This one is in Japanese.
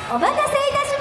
お待たせいたしました。